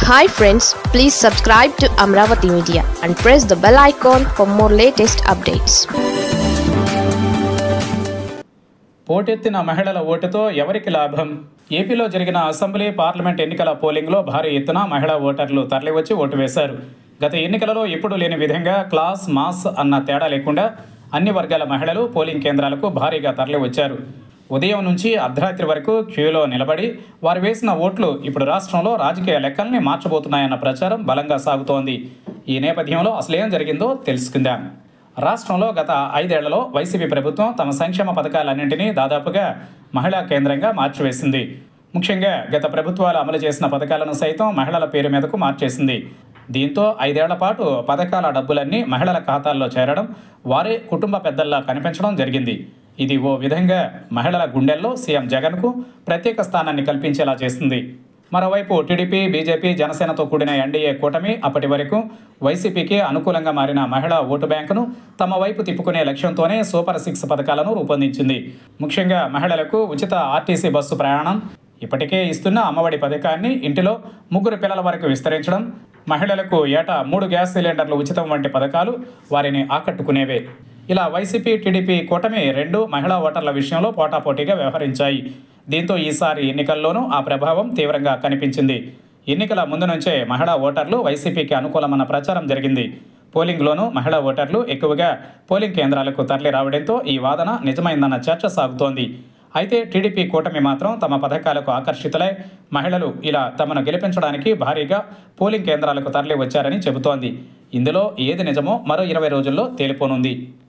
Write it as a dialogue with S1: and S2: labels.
S1: Hi friends, please subscribe to Amravati Media and press the bell icon for more latest updates.
S2: పోటెత్తిన మహిళల ఓటుతో ఎవరికి లాభం? ఏపీలో జరిగిన అసెంబ్లీ పార్లమెంట్ ఎన్నికల పోలింగ్లో భారీ ఎత్తున మహిళా ఓటర్లు తరలివచ్చి ఓటు వేశారు. గత ఎన్నికలలో ఎప్పుడూ లేని విధంగా క్లాస్, మాస్ అన్న తేడా లేకుండా అన్ని వర్గాల మహిళలు పోలింగ్ కేంద్రాలకు భారీగా తరలివచ్చారు. ఉదయం నుంచి అర్ధరాత్రి వరకు క్యూలో నిలబడి వారు వేసిన ఓట్లు ఇప్పుడు రాష్ట్రంలో రాజకీయ లెక్కల్ని మార్చబోతున్నాయన్న ప్రచారం బలంగా సాగుతోంది. ఈ నేపథ్యంలో అసలేం జరిగిందో తెలుసుకుందాం. రాష్ట్రంలో గత 5 ఏళ్లలో వైసీపీ ప్రభుత్వం తమ సంక్షేమ పథకాలన్నింటినీ దాదాపుగా మహిళా కేంద్రంగా మార్చివేసింది. ముఖ్యంగా గత ప్రభుత్వాలు అమలు చేసిన పథకాలను సైతం మహిళల పేరు మీదకు మార్చేసింది. దీంతో 5 ఏళ్ల పాటు పథకాల డబ్బులన్నీ మహిళల ఖాతాల్లో చేరడం, వారే కుటుంబ పెద్దల్లా కనిపించడం జరిగింది. ఇది ఓ విధంగా మహిళల గుండెల్లో సీఎం జగన్కు ప్రత్యేక స్థానాన్ని కల్పించేలా చేస్తుంది. మరోవైపు టీడీపీ, బీజేపీ, జనసేనతో కూడిన ఎన్డీఏ కూటమి అప్పటి వరకు వైసీపీకి అనుకూలంగా మారిన మహిళా ఓటు బ్యాంకును తమ వైపు తిప్పుకునే లక్ష్యంతోనే సూపర్ 6 పథకాలను రూపొందించింది. ముఖ్యంగా మహిళలకు ఉచిత ఆర్టీసీ బస్సు ప్రయాణం, ఇప్పటికే ఇస్తున్న అమ్మఒడి పథకాన్ని ఇంటిలో 3 పిల్లల వరకు విస్తరించడం, మహిళలకు ఏటా 3 గ్యాస్ సిలిండర్లు ఉచితం వంటి పథకాలు వారిని ఆకట్టుకునేవే. ఇలా వైసీపీ, టీడీపీ కూటమి 2 మహిళా ఓటర్ల విషయంలో పోటాపోటీగా వ్యవహరించాయి. దీంతో ఈసారి ఎన్నికల్లోనూ ఆ ప్రభావం తీవ్రంగా కనిపించింది. ఎన్నికల ముందు నుంచే మహిళా ఓటర్లు వైసీపీకి అనుకూలమన్న ప్రచారం జరిగింది. పోలింగ్లోనూ మహిళా ఓటర్లు ఎక్కువగా పోలింగ్ కేంద్రాలకు తరలి రావడంతో ఈ వాదన నిజమైందన్న చర్చ సాగుతోంది. అయితే టీడీపీ కూటమి మాత్రం తమ పథకాలకు ఆకర్షితులై మహిళలు ఇలా తమను గెలిపించడానికి భారీగా పోలింగ్ కేంద్రాలకు తరలి వచ్చారని చెబుతోంది. ఇందులో ఏది నిజమో మరో 20 రోజుల్లో తేలిపోనుంది.